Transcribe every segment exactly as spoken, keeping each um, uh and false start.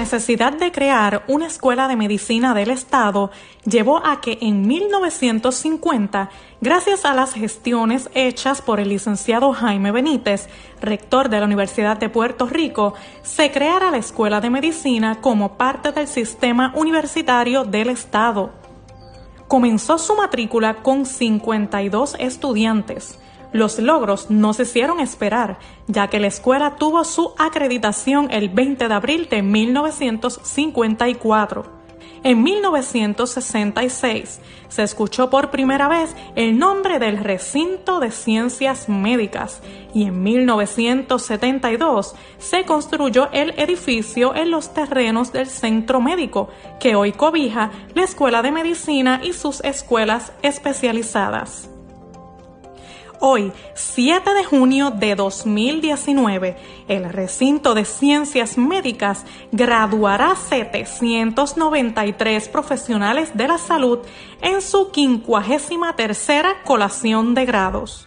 necesidad de crear una escuela de medicina del Estado llevó a que en mil novecientos cincuenta, gracias a las gestiones hechas por el licenciado Jaime Benítez, rector de la Universidad de Puerto Rico, se creara la Escuela de Medicina como parte del sistema universitario del Estado. Comenzó su matrícula con cincuenta y dos estudiantes. Los logros no se hicieron esperar, ya que la escuela tuvo su acreditación el veinte de abril de mil novecientos cincuenta y cuatro. En mil novecientos sesenta y seis se escuchó por primera vez el nombre del Recinto de Ciencias Médicas y en mil novecientos setenta y dos se construyó el edificio en los terrenos del Centro Médico, que hoy cobija la Escuela de Medicina y sus escuelas especializadas. Hoy, siete de junio de dos mil diecinueve, el Recinto de Ciencias Médicas graduará setecientos noventa y tres profesionales de la salud en su quincuagésima tercera colación de grados.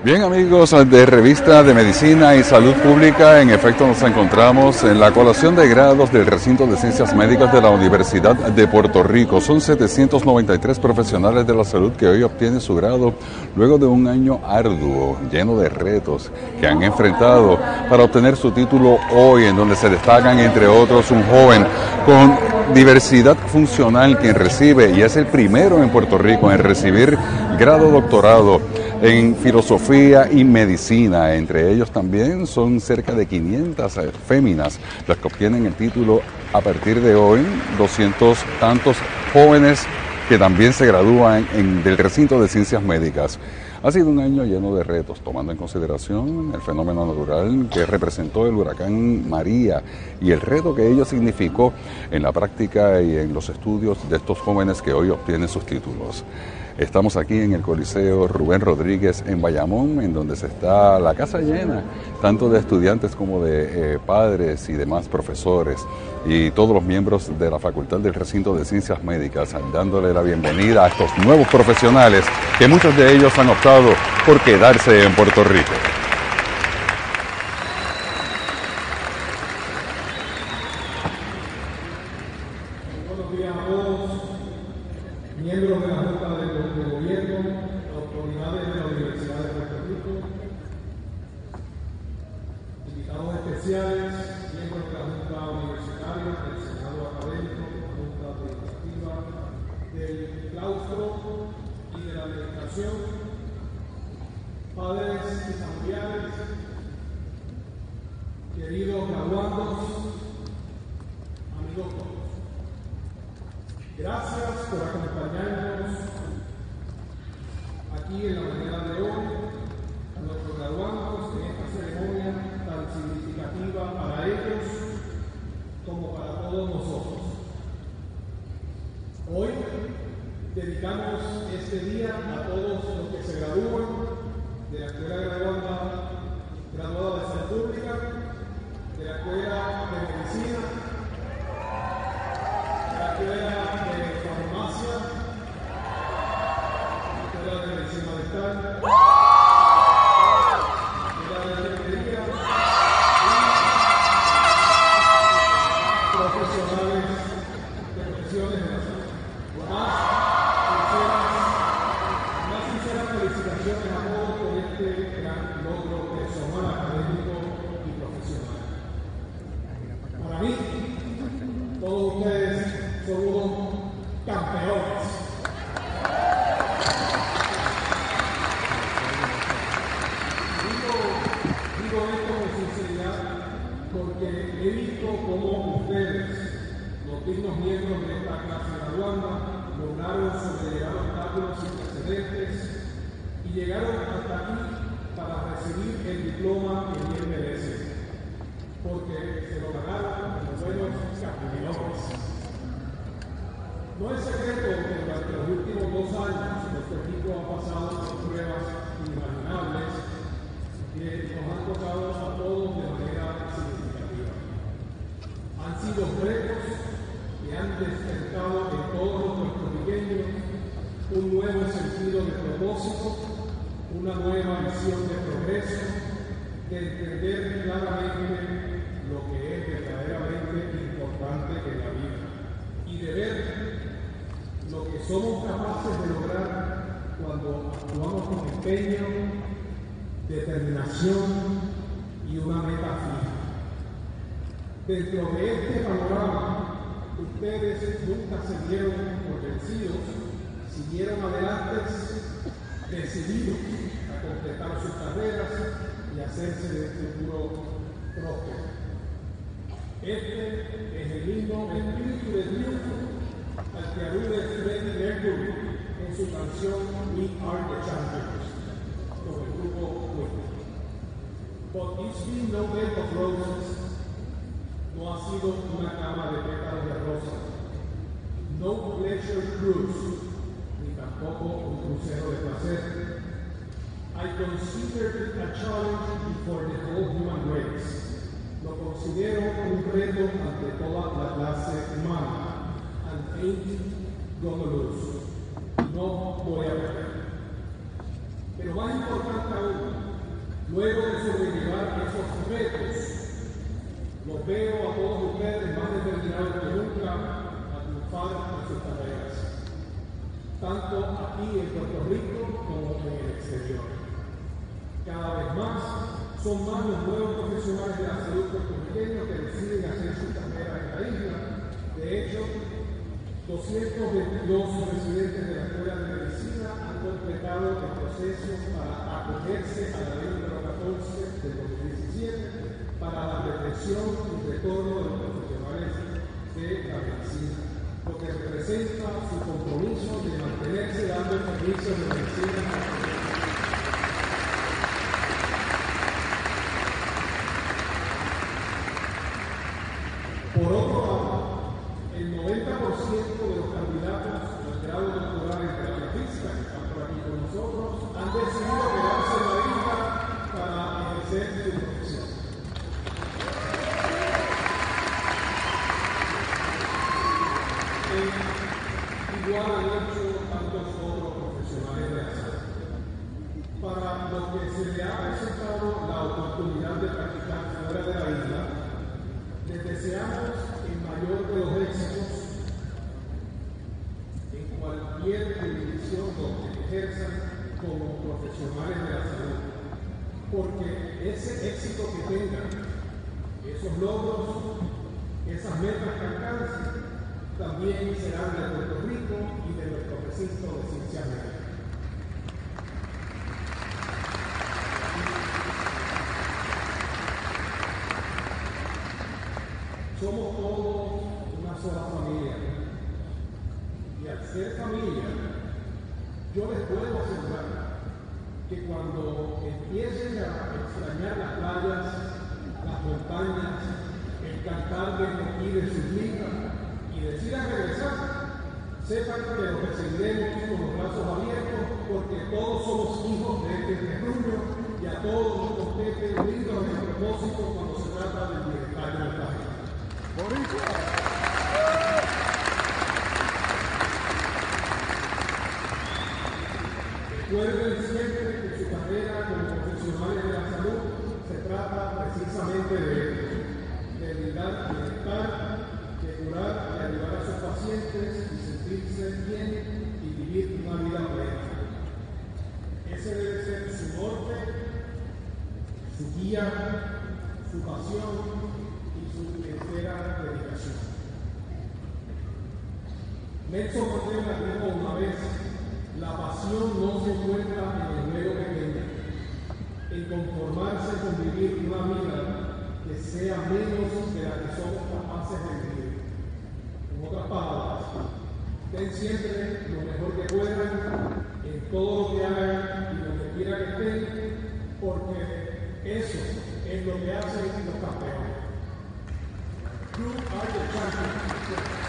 Bien, amigos de Revista de Medicina y Salud Pública, en efecto nos encontramos en la colación de grados del Recinto de Ciencias Médicas de la Universidad de Puerto Rico. Son setecientos noventa y tres profesionales de la salud que hoy obtienen su grado luego de un año arduo, lleno de retos que han enfrentado para obtener su título hoy, en donde se destacan entre otros un joven con diversidad funcional quien recibe y es el primero en Puerto Rico en recibir grado doctorado en filosofía y medicina. Entre ellos también son cerca de quinientas féminas las que obtienen el título a partir de hoy, doscientos tantos jóvenes que también se gradúan en, del recinto de ciencias médicas. Ha sido un año lleno de retos, tomando en consideración el fenómeno natural que representó el huracán María y el reto que ello significó en la práctica y en los estudios de estos jóvenes que hoy obtienen sus títulos. Estamos aquí en el Coliseo Rubén Rodríguez en Bayamón, en donde se está la casa llena, tanto de estudiantes como de eh, padres y demás profesores, y todos los miembros de la Facultad del Recinto de Ciencias Médicas, dándole la bienvenida a estos nuevos profesionales, que muchos de ellos han optado por quedarse en Puerto Rico. Buenos días a todos, miembros de la Junta de, de Gobierno, autoridades de la Universidad de Puerto Rico, invitados especiales, miembros de la Junta Universitaria, del Senado Académico, de la Junta Administrativa, del claustro y de la Administración, padres y familiares, queridos graduandos, amigos todos. Gracias por acompañarnos aquí en la mañana de hoy, a nuestros graduandos en esta ceremonia tan significativa para ellos como para todos nosotros. Hoy dedicamos este día a todos los que se gradúan de la Escuela Graduada, graduada de Salud Pública, de la Escuela de Medicina, de la Escuela de Farmacia, la Escuela de Medicina Dental, la Escuela de Enfermería, y profesionales de profesiones de la salud. Más sinceras, más sinceras felicitaciones a todos por este gran logro personal, académico y profesional. Para mí, todos ustedes son unos campeones. Digo, digo esto con sinceridad porque he visto cómo ustedes, los dignos miembros de esta clase graduanda, lograron sobrellevar obstáculos sin precedentes y llegaron hasta aquí para recibir el diploma que bien merecen, porque se lo ganaron como buenos campeones. No es secreto que durante los últimos dos años Puerto Rico ha pasado por pruebas inimaginables que nos han tocado a todos de manera significativa. Han sido retos que han despertado en todos los puertorriqueños un nuevo sentido de propósito, una nueva visión de progreso, de entender claramente lo que es verdaderamente importante en la vida y de ver lo que somos capaces de lograr cuando actuamos con empeño, determinación y una meta fija. Dentro de este panorama, ustedes nunca se dieron por vencidos, siguieron adelante, decididos a completar sus carreras y hacerse de un futuro próspero. Este es el mismo espíritu de triunfo al que alude Freddie Mercury en su canción We Are the Champions, con el grupo Queen. But it's been no bed of roses, no ha sido una cama de pétalos de rosa, no pleasure cruise, ni tampoco un crucero de placer. I consider it a challenge before the whole human race. Lo considero un reto ante toda la clase humana. And ain't gonna lose. No voy a perder. Pero más importante aún, luego de sobrellevar esos retos, los veo a todos ustedes más determinados que nunca a triunfar en sus carreras, tanto aquí en Puerto Rico como en el exterior. Cada vez más son más los nuevos profesionales de la salud puertorriqueños que deciden hacer su carrera en la isla. De hecho, doscientos veintidós residentes de la Escuela de Medicina han completado el proceso para acogerse a la ley número catorce de dos mil diecisiete para la retención y retorno de los profesionales de la medicina, lo que representa su compromiso de mantenerse dando servicios de medicina. Por otro lado, el noventa por ciento de los candidatos al grado doctoral en terapia física que están por aquí con nosotros han decidido quedarse en la isla para ejercer su profesión. Igual han hecho tantos otros profesionales de la salud. Para los que se le ha presentado la oportunidad de practicar fuera de la isla, les deseamos el mayor de los éxitos en cualquier jurisdicción donde ejerzan como profesionales de la salud, porque ese éxito que tengan, esos logros, esas metas que alcancen, también serán de Puerto Rico y de nuestro recinto de ciencias médicas. Somos todos una sola familia, y al ser familia, yo les puedo asegurar que cuando empiecen a extrañar las playas, las montañas, el cantar de aquí de sus vidas y decidan regresar, sepan que los recibiremos con los brazos abiertos, porque todos somos hijos de este terruño y a todos nos compete unirnos en el propósito cuando se trata del bienestar de nuestra gente. Recuerden siempre que su carrera como profesionales de la salud se trata precisamente de ello, de brindar bienestar, de curar y ayudar a sus pacientes y sentirse bien y vivir una vida plena. Ese debe ser su norte, su guía, su pasión y su entera dedicación. Nelson Mandela dijo una vez: la pasión no se encuentra en el mero pequeño, en conformarse con vivir una vida que sea menos de la que somos capaces de vivir. En otras palabras, den siempre lo mejor que puedan en todo lo que hagan y donde quiera que estén, porque eso es lo que hacen los campeones. You are the champions.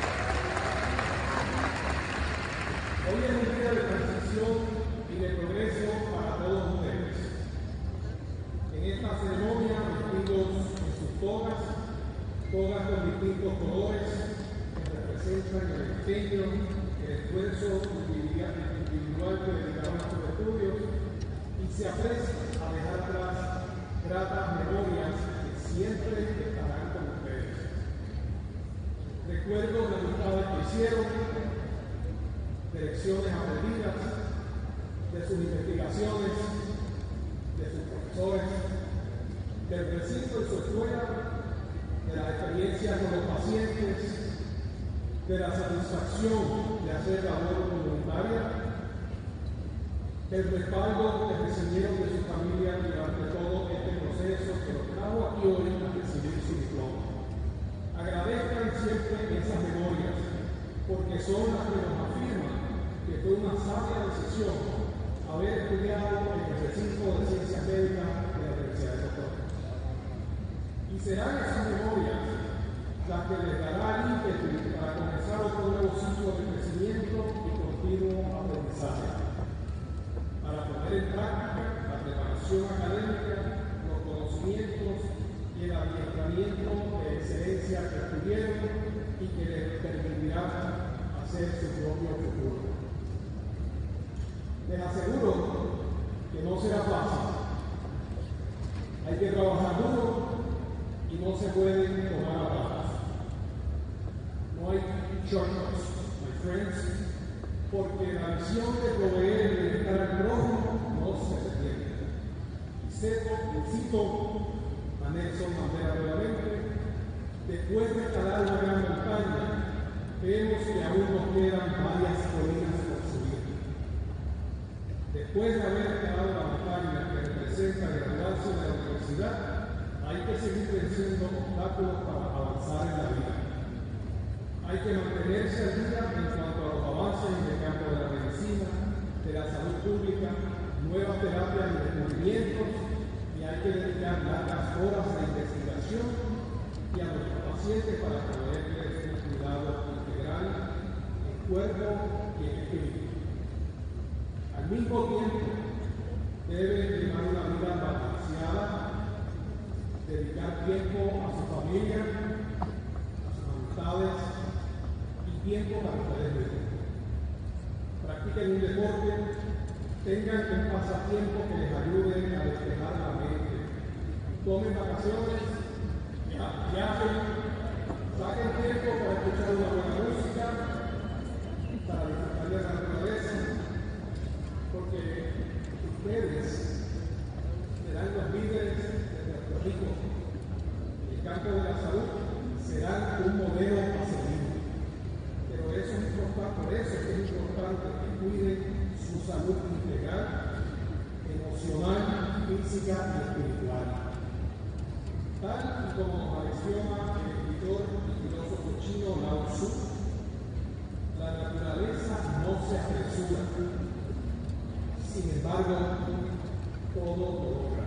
Hoy es un día de transición y de progreso para todos ustedes. En esta ceremonia, vestidos en sus togas, togas con distintos colores que representan el empeño, el esfuerzo individual que dedicaron a sus estudios, y se aprecia a dejar atrás gratas memorias que siempre estarán con ustedes. Recuerdos de amistades que hicieron, de lecciones aprendidas, de sus investigaciones, de sus profesores, del recinto de su escuela, de las experiencias con los pacientes, de la satisfacción de hacer labor comunitaria, del respaldo que recibieron de su familia durante todo este proceso que los trajo aquí hoy a recibir su diploma. Agradezcan siempre esas memorias, porque son las que nos afirman que fue una sabia decisión haber estudiado en el recinto de ciencias médicas de la Universidad de Puerto Rico. Y serán esas memorias las que les dará el ímpetu para comenzar otro nuevo ciclo de crecimiento y continuo aprendizaje, para poner en práctica la preparación académica, los conocimientos y el adiestramiento de excelencia que estudiaron y que les permitirá hacer su propio futuro. Les aseguro Hay que trabajar duro y no se puede tomar atajos. No hay shortcuts, my friends, porque la visión de proveer el bienestar al prójimo no se detiene. Y cito, cito a Nelson Mandela nuevamente: después de escalar una gran montaña, vemos que aún nos quedan varias colinas por subir. Después de haber escalado la montaña que representa graduarse de la universidad, hay que seguir venciendo obstáculos para avanzar en la vida. Hay que mantenerse al día en cuanto a los avances en el campo de la medicina, de la salud pública, nuevas terapias y descubrimientos, y hay que dedicar largas horas de investigación y a nuestros pacientes para proveerles un cuidado integral en cuerpo y en espíritu. Al mismo tiempo, deben llevar una vida balanceada, dedicar tiempo a su familia, a sus amistades y tiempo para ustedes mismos. Practiquen un deporte, tengan un pasatiempo que les ayude a despejar la mente. Tomen vacaciones, viajen, saquen tiempo para escuchar una buena música, para disfrutar de la naturaleza, porque ustedes serán los líderes de Puerto Rico. El campo de la salud será un modelo a seguir. Pero eso es importante, por eso es importante que cuiden su salud integral, emocional, física y espiritual. Tal y como nos menciona el escritor y filósofo chino Lao Tzu, la naturaleza no se apresura. Sin embargo, todo lo logra.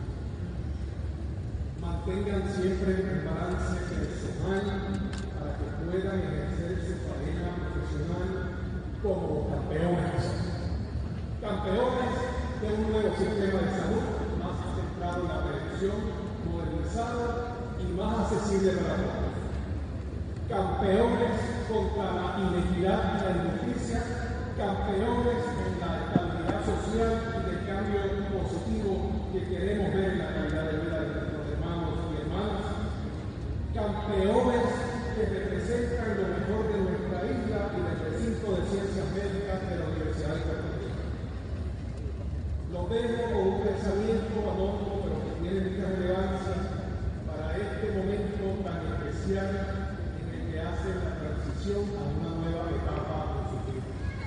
Mantengan siempre un balance personal para que puedan ejercer su tarea profesional como campeones. Campeones de un nuevo sistema de salud más centrado en la prevención, modernizado y más accesible para todos. Campeones contra la inequidad y la injusticia, campeones en la estabilidad social y del cambio positivo que queremos ver en la calidad de vida de nuestros hermanos y hermanas, campeones que representan lo mejor de nuestra isla y del recinto de ciencias médicas de la Universidad de Puerto Rico. Los dejo con un pensamiento anónimo, pero que tiene mucha relevancia para este momento tan especial en el que hacen la transición a una nueva etapa en su vida.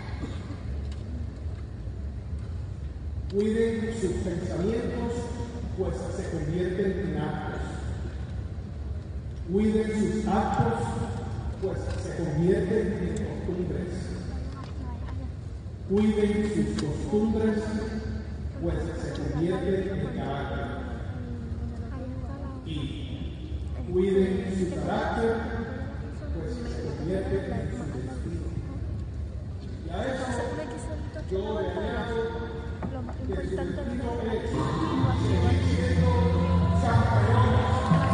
Cuiden sus pensamientos, pues se convierten en actos. Cuiden sus actos, pues se convierten en costumbres. Cuiden sus costumbres, pues se convierten en carácter. Y cuiden su carácter, pues se convierten en su destino. Y a eso yo le añado que su destino es seguir siendo campeones.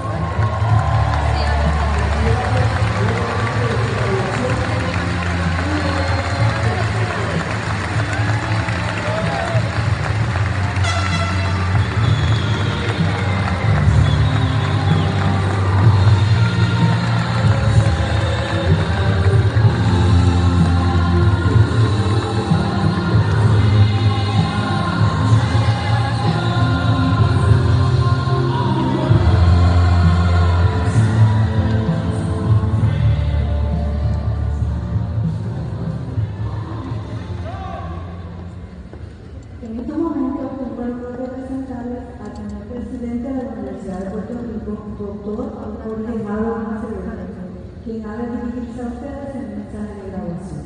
En estos momentos tengo el honor de presentarles al señor presidente de la Universidad de Puerto Rico, doctor Jorge Amado Acevedo, quien ha de dirigirse a ustedes en el mensaje de graduación.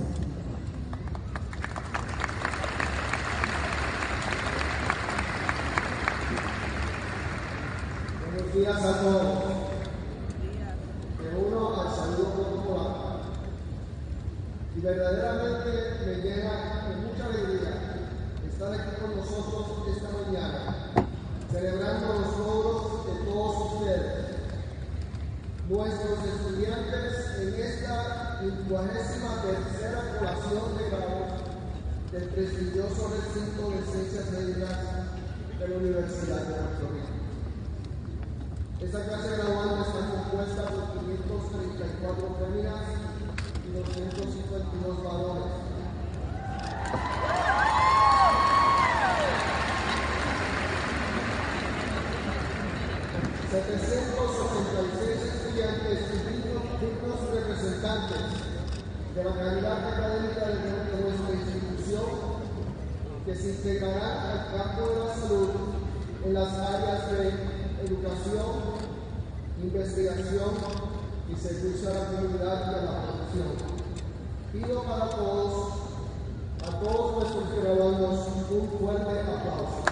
Buenos días a todos. Me uno al saludo popular y verdaderamente me llena de mucha alegría estar aquí con nosotros esta mañana, celebrando los logros de todos ustedes, nuestros estudiantes en esta quincuagésima tercera colación de grado del prestigioso recinto de ciencias médicas de la Universidad de Puerto Rico. Esta clase gradual está compuesta por quinientas treinta y cuatro féminas y doscientos cincuenta y dos varones. setecientos ochenta y seis estudiantes y dignos representantes de la calidad académica de nuestra institución que se integrarán al campo de la salud en las áreas de educación, investigación y servicio a la comunidad y a la profesión. Pido para todos, a todos nuestros graduandos, un fuerte aplauso.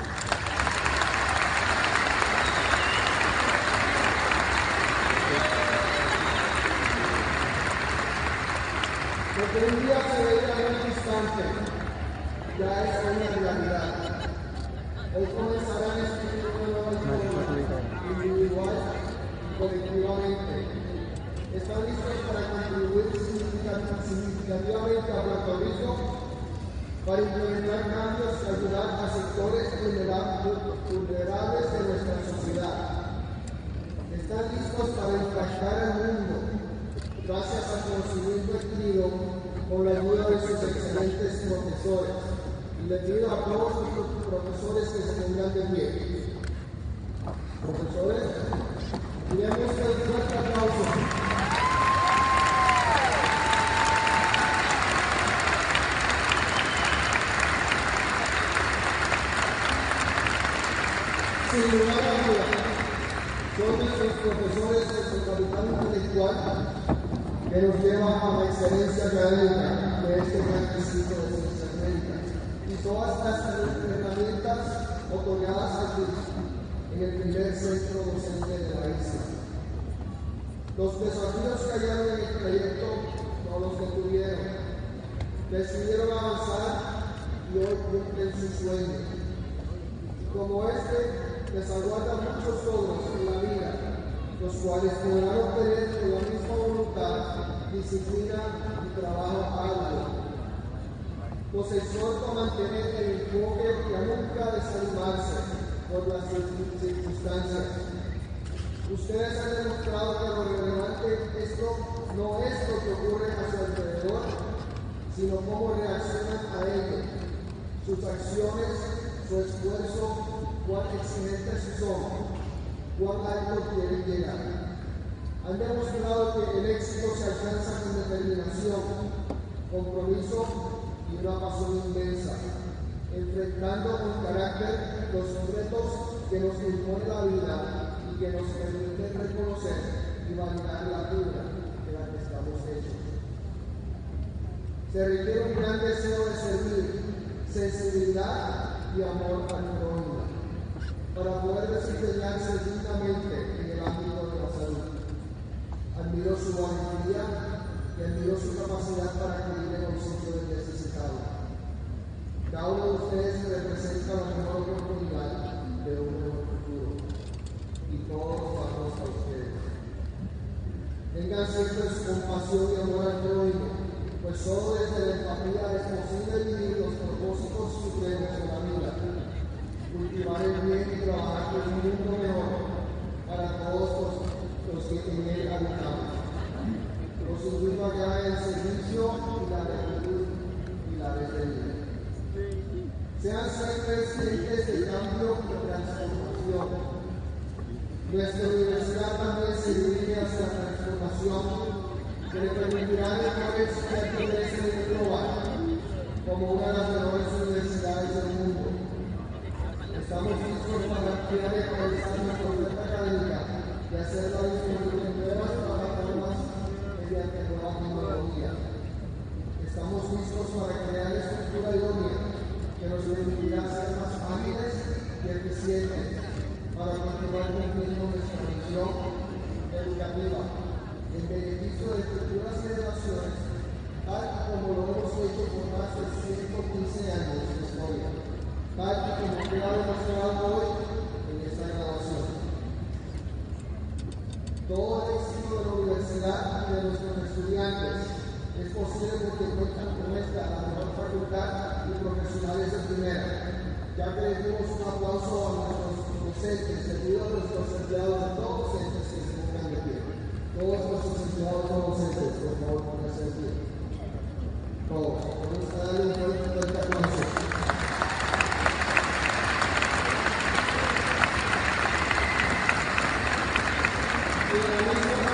Lo que un día se veía muy distante, ya es una realidad. Hoy comenzarán a escribir una nueva historia, individual y colectivamente. ¿Están listos para contribuir significativamente a Puerto Rico? Para implementar cambios y ayudar a sectores vulnerables de nuestra sociedad. ¿Están listos para impactar al mundo? Gracias al conocimiento adquirido con la ayuda de sus excelentes profesores. Y le pido a todos los profesores que se pongan de pie. Profesores, demos un fuerte aplauso. Sin lugar a dudas, son nuestros profesores nuestro capital intelectual que nos lleva a la excelencia académica de este gran distrito de ciencias médicas y todas las herramientas otorgadas aquí en el primer centro docente de la isla. Los desafíos que hallaron en el proyecto no los detuvieron, decidieron avanzar y hoy cumplen su sueño. Como este, les aguardan muchos logros en la vida, los cuales podrán obtener con la misma voluntad, disciplina y trabajo arduo. Los exhorto a mantener el enfoque y a nunca desanimarse por las circunstancias. Ustedes han demostrado que lo relevante esto no es lo que ocurre a su alrededor, sino cómo reaccionan a ello, sus acciones, su esfuerzo, cuán excelentes son, cuán alto quieren llegar. Han demostrado que el éxito se alcanza con determinación, compromiso y una pasión inmensa, enfrentando con carácter los retos que nos impone la vida y que nos permiten reconocer y validar la vida de la que estamos hechos. Se requiere un gran deseo de servir, sensibilidad y amor al prójimo para poder desempeñarse dignamente en el ámbito de la salud. Admiro su valentía y admiro su capacidad para acudir en auxilio del necesitado. Cada uno de ustedes representa la mejor oportunidad de un mejor futuro y todos vamos a ustedes. Tengan siempre su compasión y amor al prójimo, pues solo desde la empatía es posible vivir los propósitos supremos de la vida, cultivar el bien y trabajar por un mundo mejor para todos los, los que en él habitamos. Los invito a que hagan el servicio y la rectitud y la rebeldía. Sean siempre agentes de cambio y transformación. Nuestra universidad también se dirige hacia la transformación que le permitirá establecer a nivel global como una de las mejores universidades del mundo. Estamos listos para ampliar y actualizar nuestra oferta académica y hacerla disponible en nuevas plataformas mediante nueva tecnología. Estamos listos para crear estructura idónea que nos permitirá ser más ágiles y eficientes para continuar cumpliendo nuestra misión educativa en beneficio de futuras generaciones, tal como lo hemos hecho por más de ciento quince años de historia, tal como queda demostrado hoy en esta graduación. Todo el éxito de la universidad y de nuestros estudiantes es posible porque cuentan con esta, la mejor facultad y profesionales de primera, ya que le dimos un aplauso a nuestros docentes, servido a nuestros empleados de todos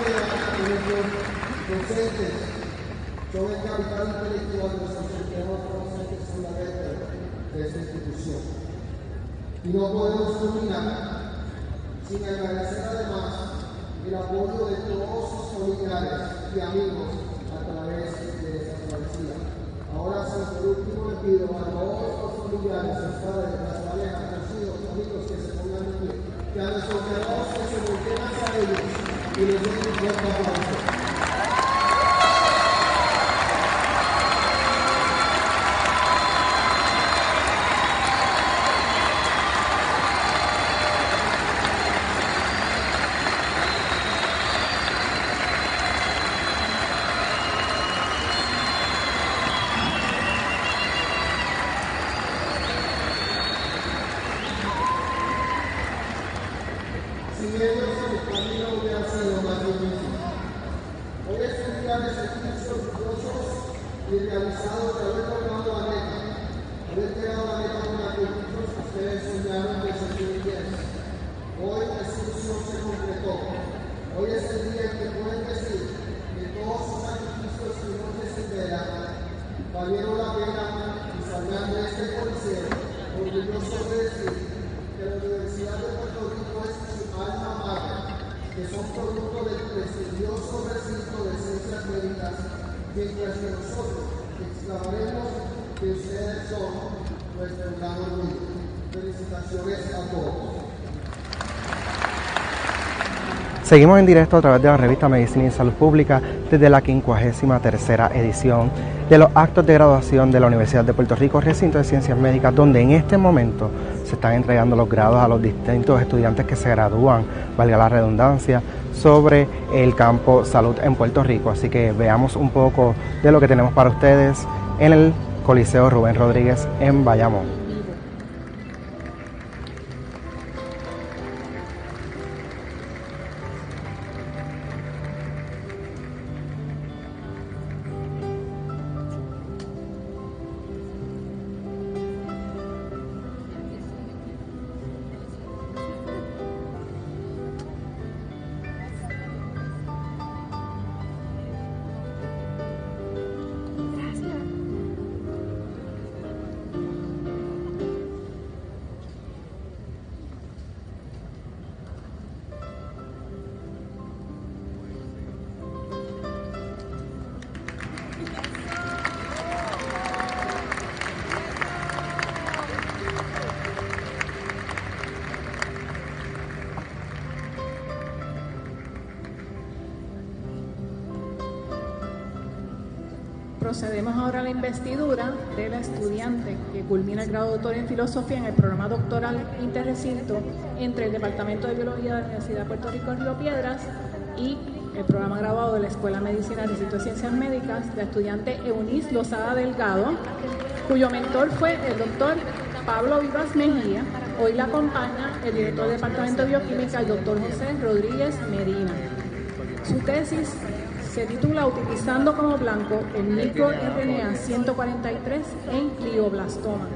manera que nuestros docentes son el capital intelectual de nuestros sistemas docentes fundamentales de esta institución. Y no podemos culminar sin agradecer además el apoyo de todos sus familiares y amigos a través de esta travesía. Ahora, sí, por último, le pido a todos los familiares, sus padres, las parejas, los hijos, amigos que se pongan en pie, que a nuestros hermanos que se volteen hacia ellos y les den un fuerte aplauso. Sin ellos, el camino hubiera sido más difícil. Hoy es un día de sentirse orgullosos y realizados de haber logrado la meta, haber llegado a la meta con la que muchos de ustedes soñaron desde dos mil diez. Hoy esa ilusión se concretó. Hoy es el día en que pueden decir que todos sus sacrificios y noches en vela valieron la pena y salgan de este coliseo orgullosos de decir que la Universidad de Puerto Rico es su alma mater, que son producto del prestigioso recinto de ciencias médicas, mientras que nosotros exclamaremos que ustedes son nuestro gran orgullo. Felicitaciones a todos. Seguimos en directo a través de la revista Medicina y Salud Pública desde la quincuagésima tercera edición de los actos de graduación de la Universidad de Puerto Rico, recinto de ciencias médicas, donde en este momento se están entregando los grados a los distintos estudiantes que se gradúan, valga la redundancia, sobre el campo salud en Puerto Rico. Así que veamos un poco de lo que tenemos para ustedes en el Coliseo Rubén Rodríguez en Bayamón. Procedemos ahora a la investidura de la estudiante que culmina el grado de doctor en filosofía en el programa doctoral interrecinto entre el Departamento de Biología de la Universidad de Puerto Rico en Río Piedras y el programa graduado de la Escuela de Medicina del Recinto de Ciencias Médicas, la estudiante Eunice Lozada Delgado, cuyo mentor fue el doctor Pablo Vivas Mejía. Hoy la acompaña el director del Departamento de Bioquímica, el doctor José Rodríguez Medina. Su tesis se titula Utilizando como blanco el microRNA ciento cuarenta y tres en glioblastoma.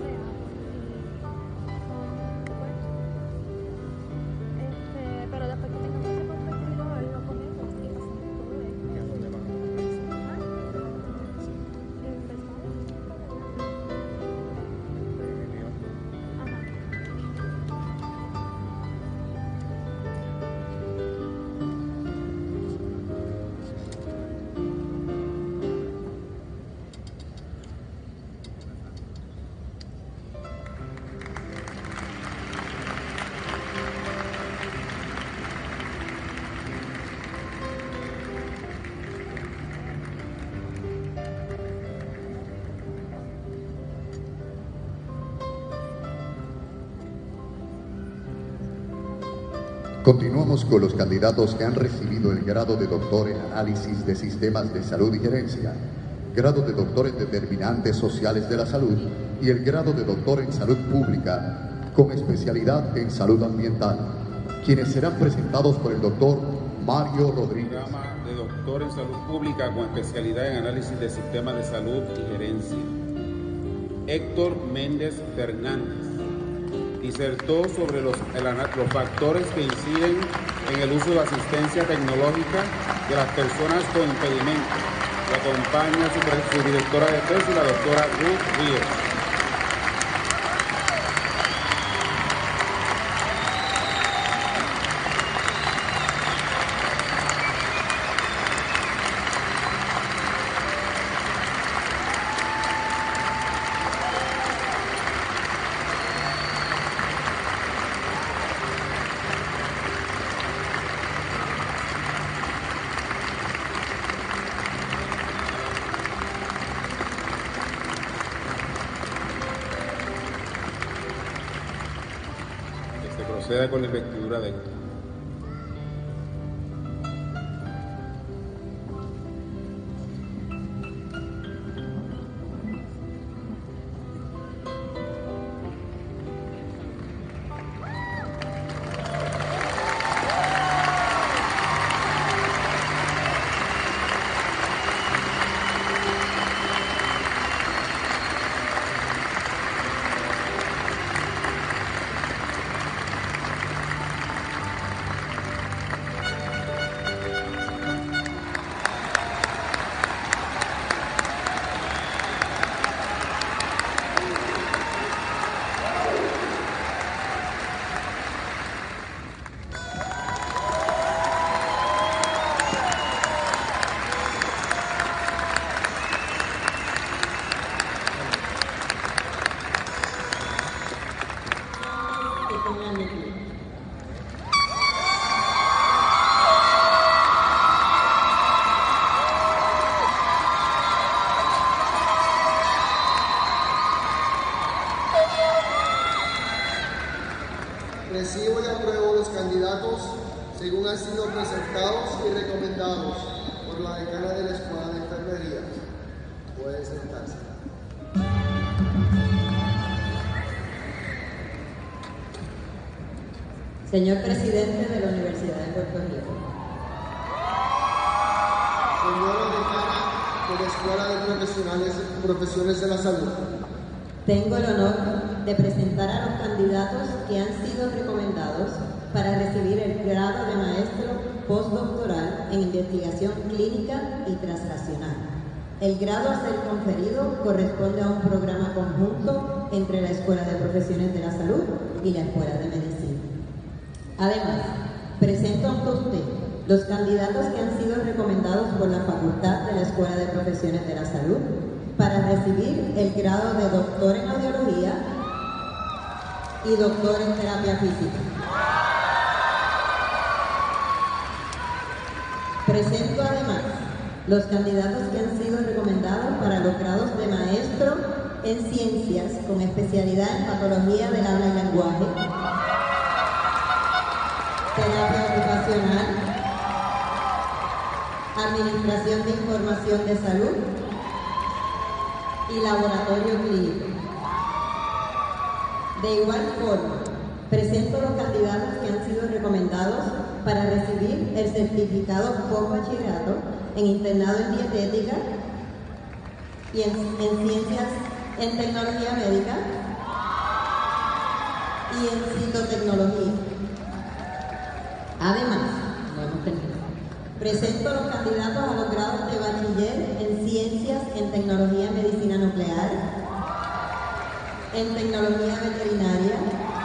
Continuamos con los candidatos que han recibido el grado de doctor en análisis de sistemas de salud y gerencia, grado de doctor en determinantes sociales de la salud y el grado de doctor en salud pública con especialidad en salud ambiental, quienes serán presentados por el doctor Mario Rodríguez. Programa de doctor en salud pública con especialidad en análisis de sistemas de salud y gerencia. Héctor Méndez Fernández disertó sobre los, el, los factores que inciden en el uso de la asistencia tecnológica de las personas con impedimento. La acompaña su, su directora de tesis, la doctora Ruth Ríos. Proceda con la investidura de Héctor. Recibo y apruebo los candidatos según han sido presentados y recomendados por la decana de la Escuela de Enfermería. Puede sentarse. Señor presidente de la Universidad de Puerto Rico. Señora decana de la Escuela de Profesionales, Profesiones de la Salud. Tengo el honor de presentar a los candidatos que han sido recomendados para recibir el grado de maestro postdoctoral en investigación clínica y translacional. El grado a ser conferido corresponde a un programa conjunto entre la Escuela de Profesiones de la Salud y la Escuela de Medicina. Además, presento ante usted los candidatos que han sido recomendados por la Facultad de la Escuela de Profesiones de la Salud para recibir el grado de doctor en audiología y doctor en terapia física. Presento además los candidatos que han sido recomendados para los grados de maestro en ciencias con especialidad en patología del habla y lenguaje, terapia ocupacional, administración de información de salud y laboratorio clínico. De igual forma, presento los candidatos que han sido recomendados para recibir el certificado por bachillerato en internado en dietética y en, en ciencias en tecnología médica y en citotecnología. Además, presento los candidatos a los grados de bachiller en ciencias en tecnología en medicina nuclear, en tecnología veterinaria,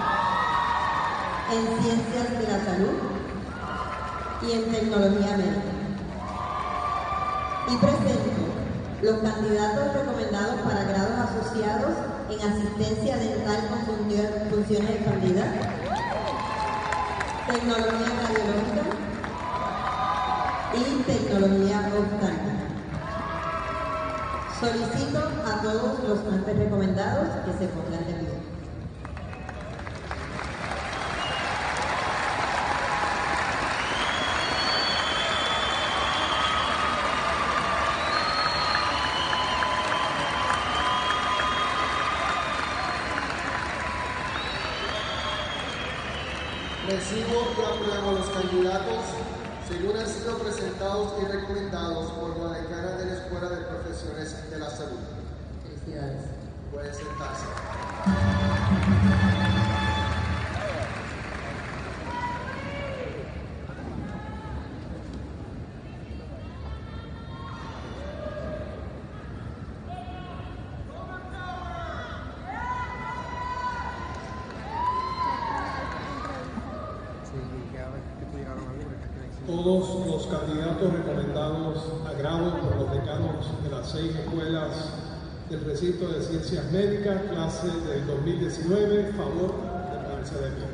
en ciencias de la salud y en tecnología médica. Y presento los candidatos recomendados para grados asociados en asistencia dental con funciones expandidas, tecnología radiológica y tecnología optálmica. Solicito a todos los antes recomendados que se pongan de pie. Recibo y apruebo los candidatos según han sido presentados y recomendados por la decana de la Escuela de Profesiones de la Salud. Felicidades. Pueden sentarse. Todos los candidatos recomendados a grado por los decanos de las seis escuelas del recinto de Ciencias Médicas, clase del dos mil diecinueve, favor de ponerse de pie.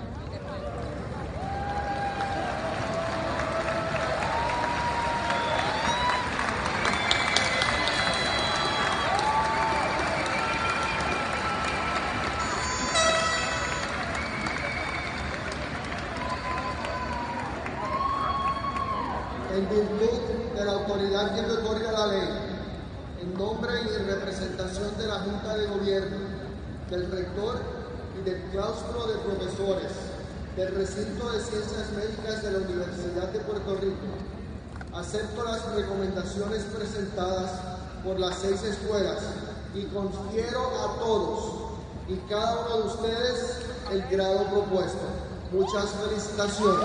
En virtud de la autoridad que me otorga la ley, en nombre y en representación de la Junta de Gobierno, del rector y del claustro de profesores del recinto de Ciencias Médicas de la Universidad de Puerto Rico, acepto las recomendaciones presentadas por las seis escuelas y confiero a todos y cada uno de ustedes el grado propuesto. Muchas felicitaciones.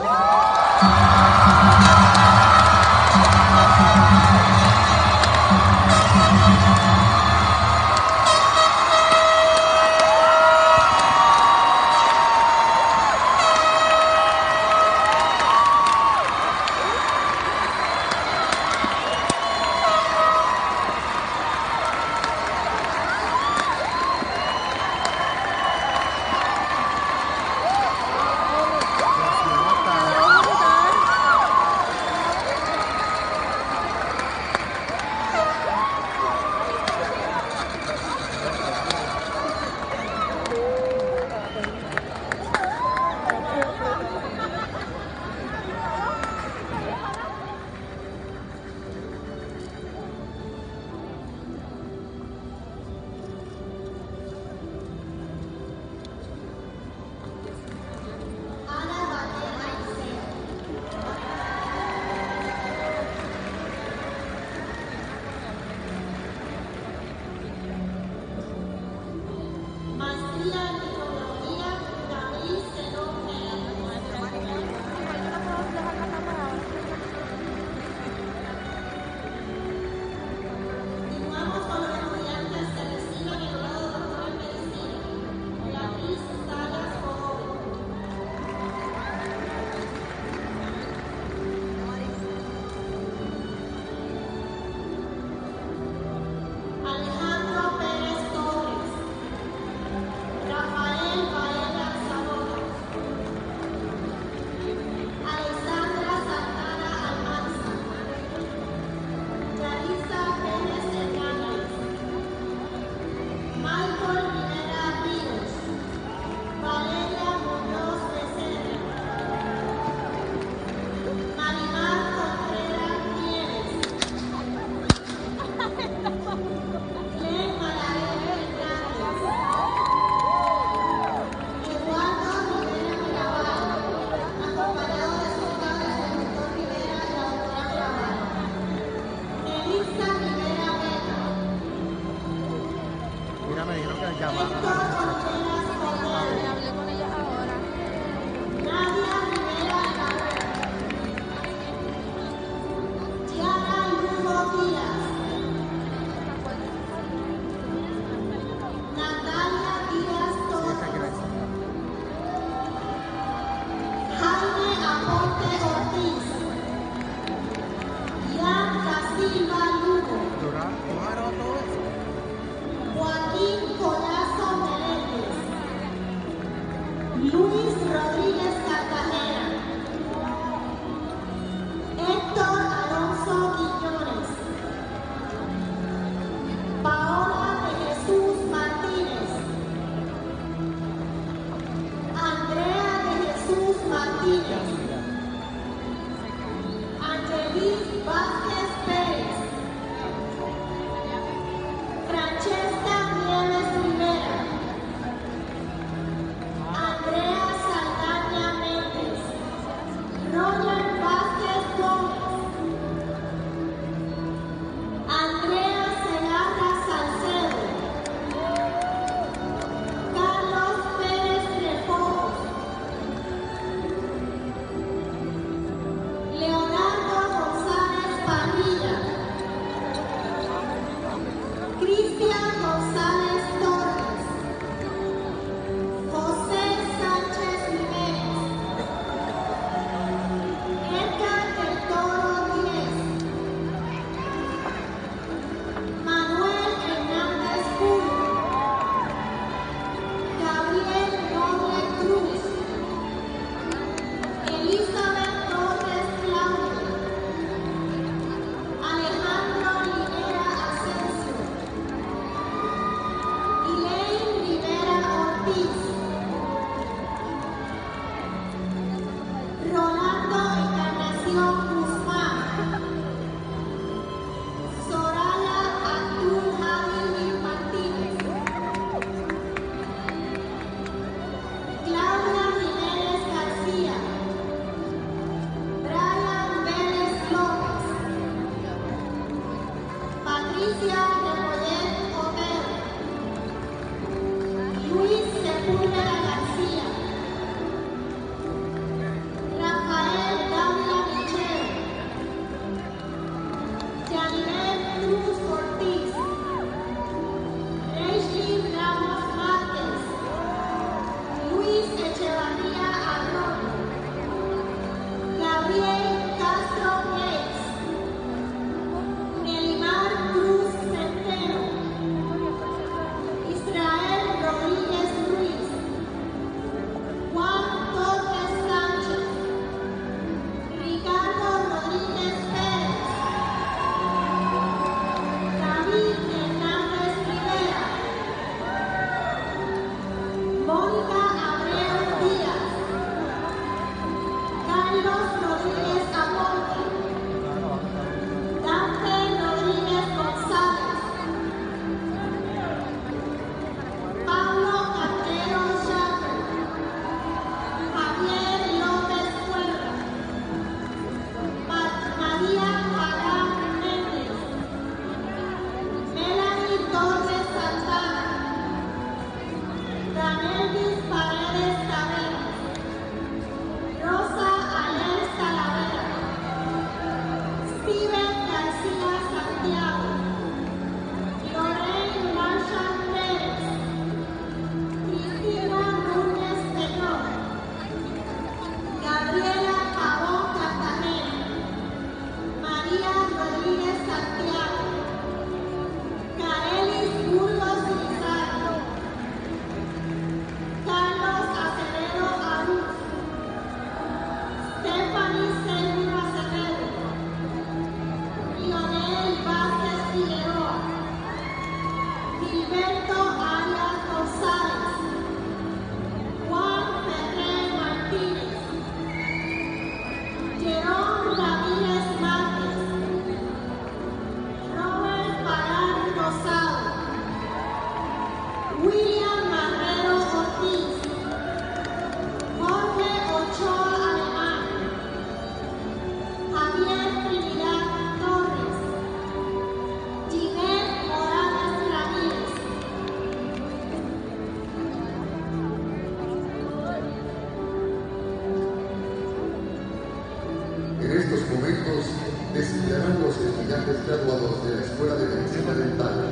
Leonardo González Paz. En estos momentos desfilarán los estudiantes graduados de la Escuela de Medicina Dental.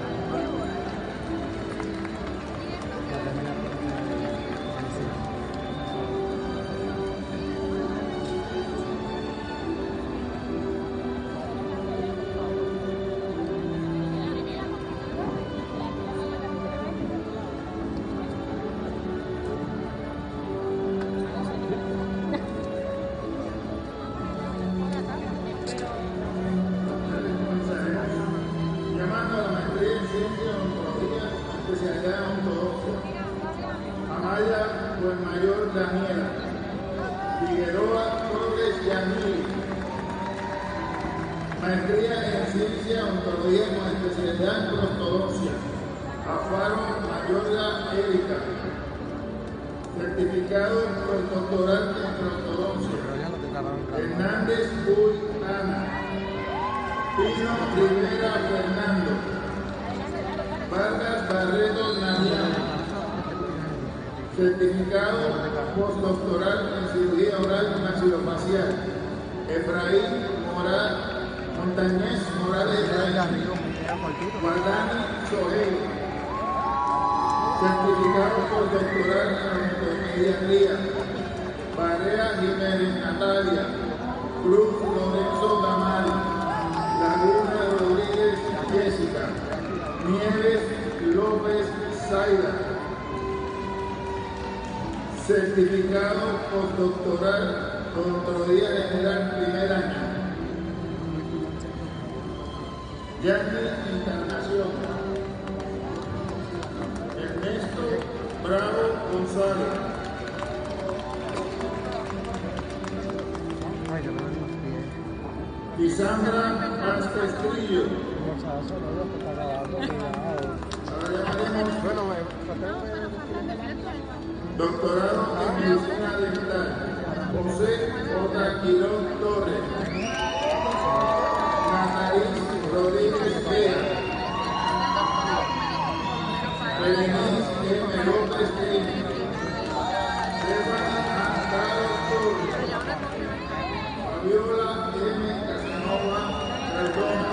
Maestría en Ciencia Ontología con especialidad en Prostodoncia. Alfaro Mayorga Erika. Certificado postdoctoral en Prostodoncia. Hernández Uy Ana. Pino Rivera Fernando. Vargas Barreto Nariano. Certificado postdoctoral en Cirugía Oral Maxilofacial. Efraín Moral Montañez Morales Efraín. Guardani Sohel. Certificado postdoctoral en Odontopediatría. Barea Jiménez Natalia. Cruz Lorenzo Damari. Laguna Rodríguez Jessica. Nieves López Zaida. Certificado postdoctoral Odontología General primer año. Yanni Encarnación. Ernesto Bravo González. Lisandra Pastestrillo. Doctorado en Medicina Dental. José J. Quirón Torres. Natalis Rodríguez Vega. Berenice M. López Trini. Stephanie Amparo Torres. Fabiola M. Casanova Cardona.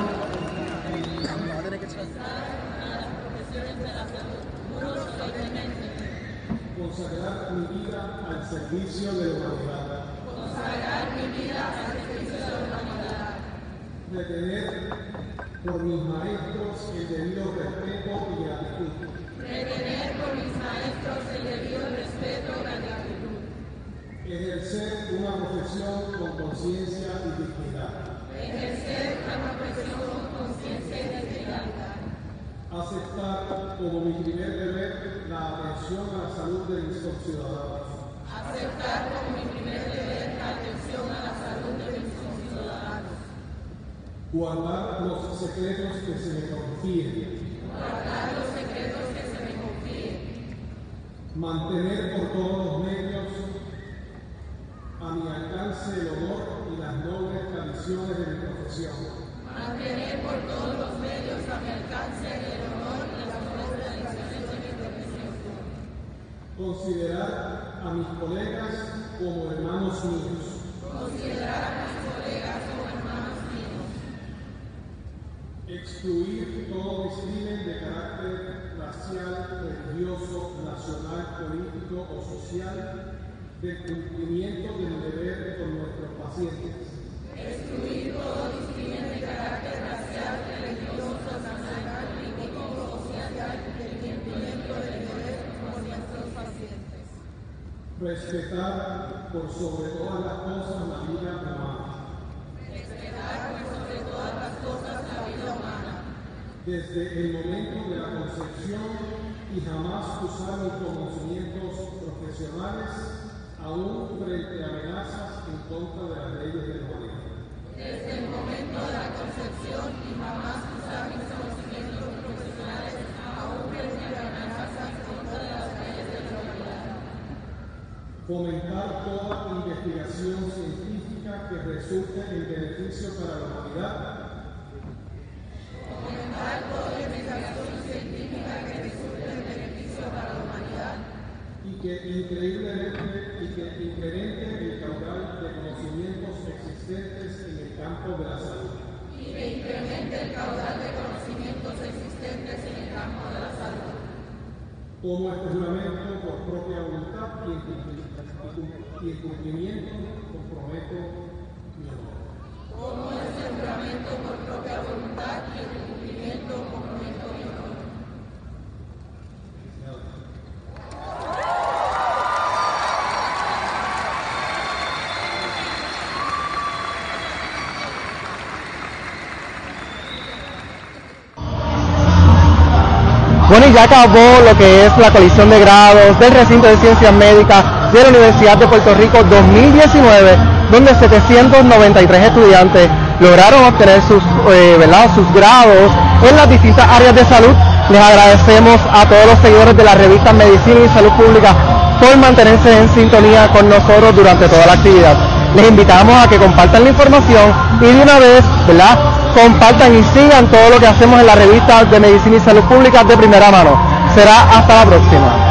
Consagrar mi vida al servicio de la humanidad. Consagrar mi vida al servicio de la humanidad. Retener por mis maestros el debido respeto y gratitud. Retener por mis maestros el debido respeto y gratitud. Ejercer una profesión con conciencia y dignidad. Ejercer una profesión con conciencia y dignidad. Aceptar como mi primer deber la atención a la salud de mis conciudadanos. Aceptar como mi primer deber la atención a la salud de mis conciudadanos. Guardar los secretos que se me confíen. Guardar los secretos que se me confíen. Mantener por todos los medios a mi alcance el honor y las nobles tradiciones de mi profesión. Mantener por todos los medios a mi alcance el honor y las nobles tradiciones de mi profesión. Considerar a mis colegas como hermanos míos. Considerar a mis colegas como hermanos míos. Excluir todo discrimen de carácter racial, religioso, nacional, político o social del cumplimiento del deber con nuestros pacientes. Excluir todo discrimen de carácter racial, religioso, nacional, político o social del cumplimiento del deber con nuestros pacientes. Respetar por sobre todas las cosas la vida humana. Respetar por sobre todas las cosas la vida humana. Desde el momento de la concepción y jamás usar mis conocimientos profesionales aún frente a amenazas en contra de las leyes del planeta. Desde el momento de la concepción y jamás usar mis conocimientos profesionales aún frente a amenazas en contra de las leyes de la humanidad. Fomentar toda investigación científica que resulte en beneficio para la humanidad. Fomentar toda investigación científica que resulte en beneficio para la humanidad. Y que increíblemente y que incremente el caudal de conocimientos existentes campo de la salud. Y que incremente el caudal de conocimientos existentes en el campo de la salud. Tomo este juramento por propia voluntad y en cumplimiento, y en cumplimiento comprometo mi honor. Tomo este juramento por propia voluntad y en cumplimiento comprometo mi honor. Bueno, y ya acabó lo que es la colisión de grados del recinto de Ciencias Médicas de la Universidad de Puerto Rico dos mil diecinueve, donde setecientos noventa y tres estudiantes lograron obtener sus, eh, ¿verdad? sus grados en las distintas áreas de salud. Les agradecemos a todos los seguidores de la revista Medicina y Salud Pública por mantenerse en sintonía con nosotros durante toda la actividad. Les invitamos a que compartan la información y de una vez, ¿verdad?, compartan y sigan todo lo que hacemos en la revista de Medicina y Salud Pública de primera mano. Será hasta la próxima.